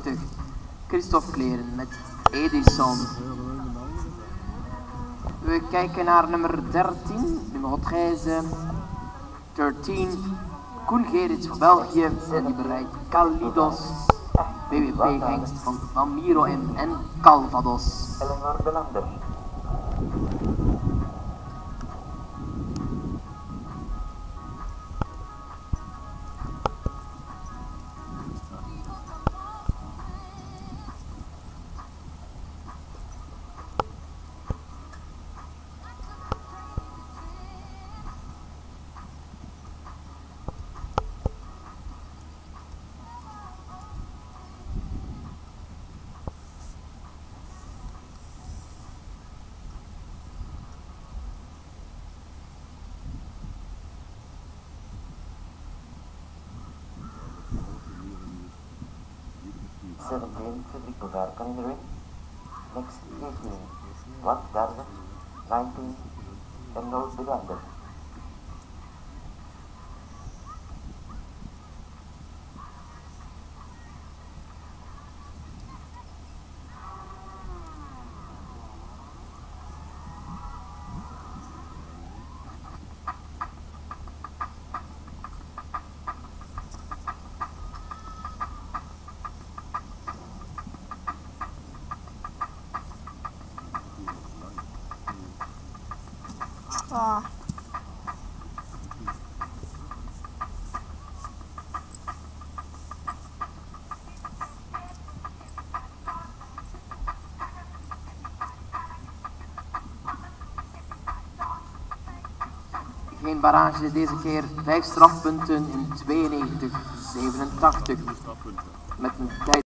88. Christophe Kleren met Edison. We kijken naar nummer 13, nummer 13. Koen Gerits van België en die bereidt Kalidos. BWP hengst van Miro M en Calvados. Eleanor Belander. Frederick Bogarkan in the ring. Next 18, Wat Garza, 19, Eleanor Belander. Geen barrage deze keer, 5 strafpunten in 92-87 met een tijd